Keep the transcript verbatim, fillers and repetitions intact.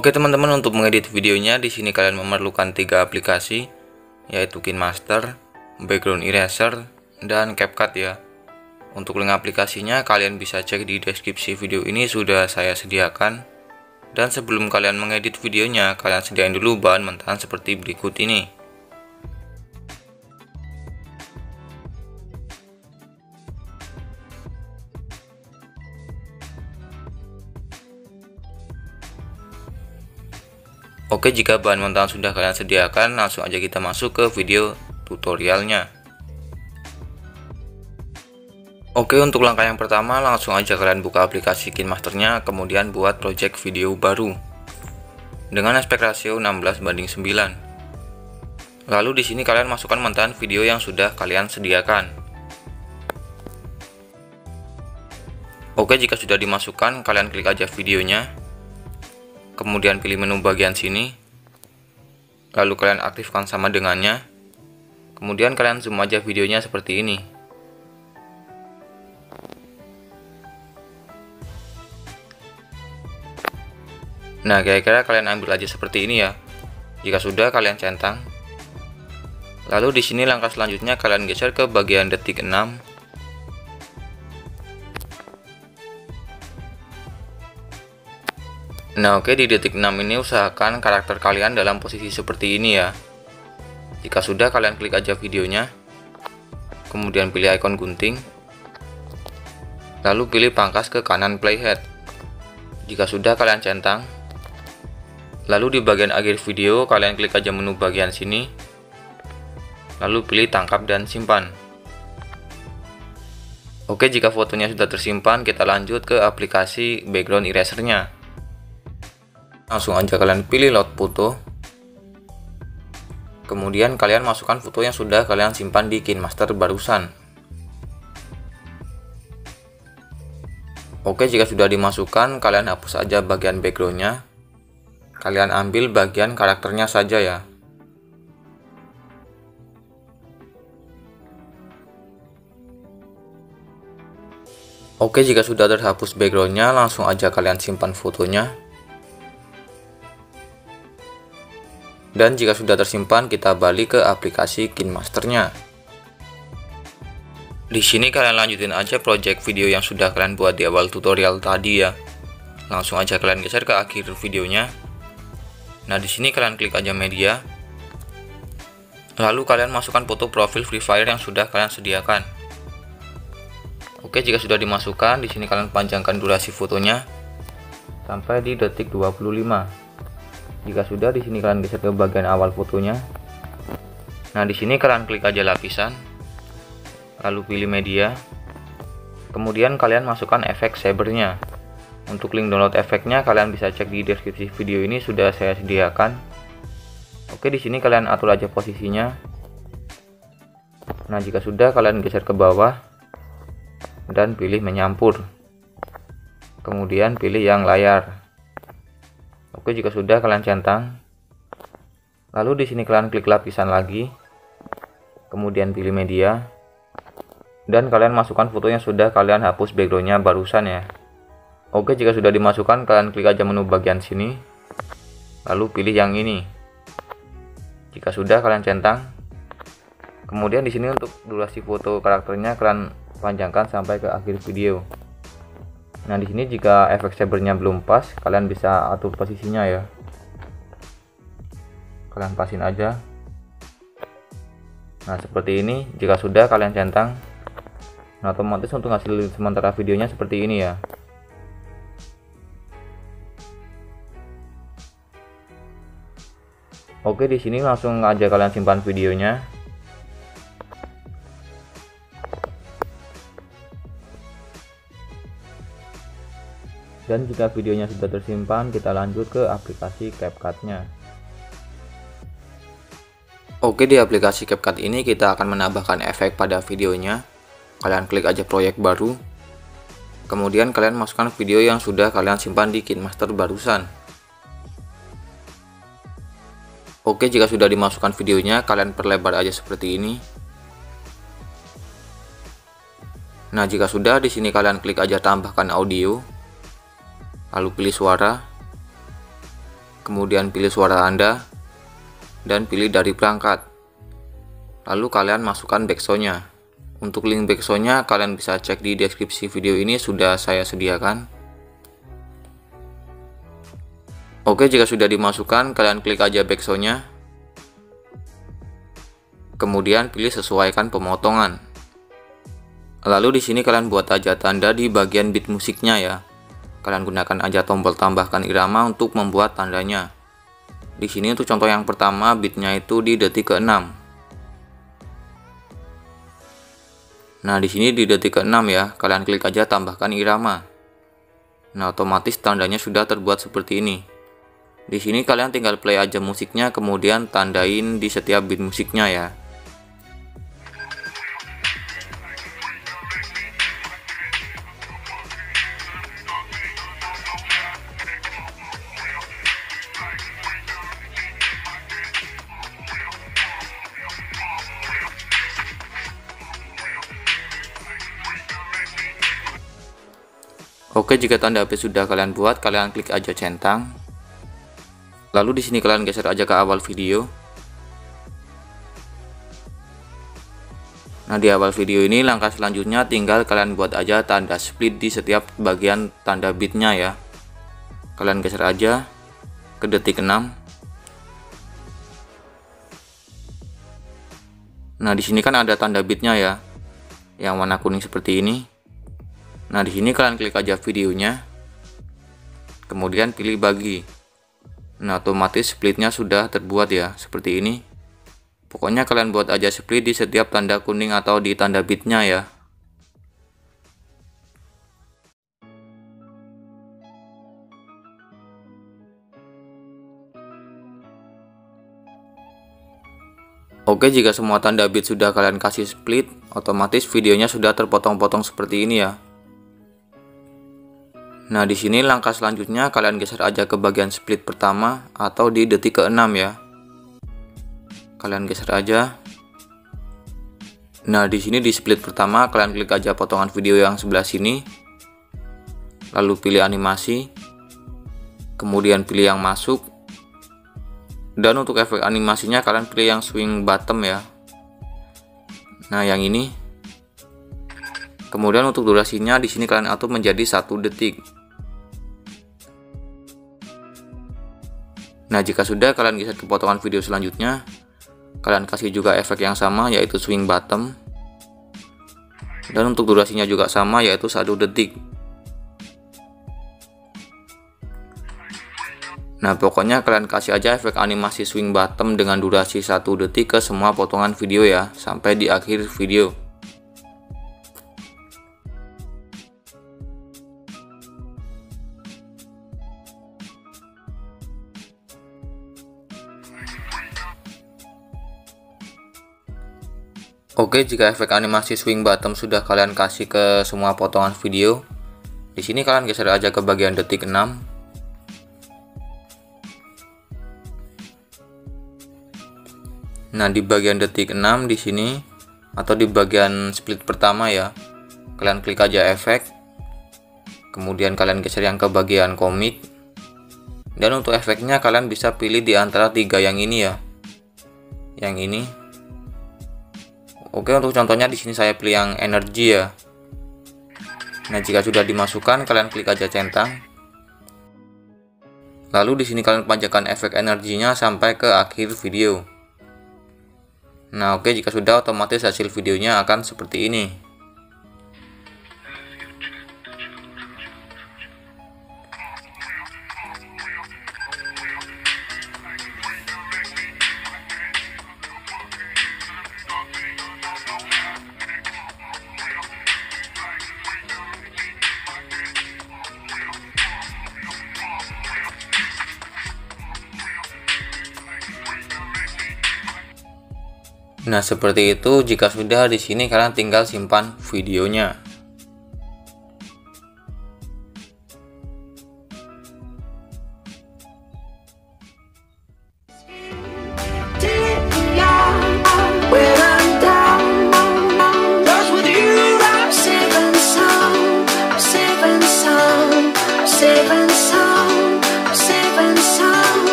Oke teman-teman, untuk mengedit videonya di sini kalian memerlukan tiga aplikasi, yaitu KineMaster, Background Eraser, dan CapCut ya. Untuk link aplikasinya kalian bisa cek di deskripsi video ini, sudah saya sediakan. Dan sebelum kalian mengedit videonya, kalian sediain dulu bahan mentahan seperti berikut ini. Oke, jika bahan mentahan sudah kalian sediakan, langsung aja kita masuk ke video tutorialnya. Oke, untuk langkah yang pertama langsung aja kalian buka aplikasi KineMasternya, kemudian buat project video baru dengan aspek rasio enam belas banding sembilan. Lalu di sini kalian masukkan mentahan video yang sudah kalian sediakan. Oke, jika sudah dimasukkan, kalian klik aja videonya, kemudian pilih menu bagian sini, lalu kalian aktifkan sama dengannya, kemudian kalian zoom aja videonya seperti ini. Nah, kira-kira kalian ambil aja seperti ini ya. Jika sudah, kalian centang. Lalu di sini langkah selanjutnya kalian geser ke bagian detik enam. Nah, oke, di detik enam ini usahakan karakter kalian dalam posisi seperti ini ya. Jika sudah, kalian klik aja videonya, kemudian pilih ikon gunting, lalu pilih pangkas ke kanan playhead. Jika sudah, kalian centang. Lalu di bagian akhir video kalian klik aja menu bagian sini, lalu pilih tangkap dan simpan. Oke, jika fotonya sudah tersimpan, kita lanjut ke aplikasi background erasernya. Langsung aja kalian pilih load foto, kemudian kalian masukkan foto yang sudah kalian simpan di KineMaster barusan. Oke, jika sudah dimasukkan, kalian hapus aja bagian backgroundnya, kalian ambil bagian karakternya saja ya. Oke, jika sudah terhapus backgroundnya, langsung aja kalian simpan fotonya. Dan jika sudah tersimpan, kita balik ke aplikasi KineMasternya. Di sini kalian lanjutin aja project video yang sudah kalian buat di awal tutorial tadi ya. Langsung aja kalian geser ke akhir videonya. Nah, di sini kalian klik aja media. Lalu kalian masukkan foto profil Free Fire yang sudah kalian sediakan. Oke, jika sudah dimasukkan, di sini kalian panjangkan durasi fotonya sampai di detik dua puluh lima. Jika sudah, di sini kalian geser ke bagian awal fotonya. Nah, di sini kalian klik aja lapisan, lalu pilih media, kemudian kalian masukkan efek sabernya. Untuk link download efeknya kalian bisa cek di deskripsi video ini, sudah saya sediakan. Oke, di sini kalian atur aja posisinya. Nah, jika sudah, kalian geser ke bawah dan pilih menyampur, kemudian pilih yang layar. Oke, jika sudah, kalian centang. Lalu di sini kalian klik lapisan lagi, kemudian pilih media, dan kalian masukkan foto yang sudah kalian hapus backgroundnya barusan ya. Oke, jika sudah dimasukkan, kalian klik aja menu bagian sini, lalu pilih yang ini. Jika sudah, kalian centang. Kemudian di sini untuk durasi foto karakternya kalian panjangkan sampai ke akhir video. Nah, di sini jika efek sabernya belum pas, kalian bisa atur posisinya ya. Kalian pasin aja. Nah, seperti ini. Jika sudah, kalian centang. Nah, otomatis untuk hasil sementara videonya seperti ini ya. Oke, di sini langsung aja kalian simpan videonya. Dan jika videonya sudah tersimpan, kita lanjut ke aplikasi CapCut-nya. Oke, di aplikasi CapCut ini kita akan menambahkan efek pada videonya. Kalian klik aja proyek baru, kemudian kalian masukkan video yang sudah kalian simpan di KineMaster barusan. Oke, jika sudah dimasukkan videonya, kalian perlebar aja seperti ini. Nah, jika sudah, di sini kalian klik aja tambahkan audio, lalu pilih suara, kemudian pilih suara Anda, dan pilih dari perangkat. Lalu kalian masukkan backsound-nya. Untuk link backsound-nya kalian bisa cek di deskripsi video ini, sudah saya sediakan. Oke, jika sudah dimasukkan, kalian klik aja backsound-nya. Kemudian pilih sesuaikan pemotongan. Lalu di sini kalian buat aja tanda di bagian beat musiknya ya. Kalian gunakan aja tombol tambahkan irama untuk membuat tandanya. Di sini untuk contoh yang pertama, beatnya itu di detik ke enam. Nah, di sini di detik ke enam ya, kalian klik aja tambahkan irama. Nah, otomatis tandanya sudah terbuat seperti ini. Di sini kalian tinggal play aja musiknya, kemudian tandain di setiap beat musiknya ya. Oke, jika tanda beat sudah kalian buat, kalian klik aja centang. Lalu di sini kalian geser aja ke awal video. Nah, di awal video ini langkah selanjutnya tinggal kalian buat aja tanda split di setiap bagian tanda beatnya ya. Kalian geser aja ke detik enam. Nah, di sini kan ada tanda beatnya ya, yang warna kuning seperti ini. Nah, di sini kalian klik aja videonya, kemudian pilih bagi. Nah, otomatis splitnya sudah terbuat ya, seperti ini. Pokoknya kalian buat aja split di setiap tanda kuning atau di tanda beatnya ya. Oke, jika semua tanda beat sudah kalian kasih split, otomatis videonya sudah terpotong-potong seperti ini ya. Nah, di sini langkah selanjutnya kalian geser aja ke bagian split pertama atau di detik ke enam ya. Kalian geser aja. Nah, di sini di split pertama kalian klik aja potongan video yang sebelah sini. Lalu pilih animasi. Kemudian pilih yang masuk. Dan untuk efek animasinya kalian pilih yang swing bottom ya. Nah, yang ini. Kemudian untuk durasinya di sini kalian atur menjadi satu detik. Nah, jika sudah kalian geser ke potongan video selanjutnya, kalian kasih juga efek yang sama yaitu swing bottom. Dan untuk durasinya juga sama yaitu satu detik. Nah, pokoknya kalian kasih aja efek animasi swing bottom dengan durasi satu detik ke semua potongan video ya, sampai di akhir video. Oke, jika efek animasi swing bottom sudah kalian kasih ke semua potongan video, di sini kalian geser aja ke bagian detik enam. Nah, di bagian detik enam di sini atau di bagian split pertama ya, kalian klik aja efek. Kemudian kalian geser yang ke bagian komik. Dan untuk efeknya kalian bisa pilih di antara tiga yang ini ya. Yang ini. Oke, untuk contohnya di sini saya pilih yang energi ya. Nah, jika sudah dimasukkan, kalian klik aja centang. Lalu di sini kalian panjangkan efek energinya sampai ke akhir video. Nah, oke, jika sudah otomatis hasil videonya akan seperti ini. Nah, seperti itu. Jika sudah, di sini kalian tinggal simpan videonya.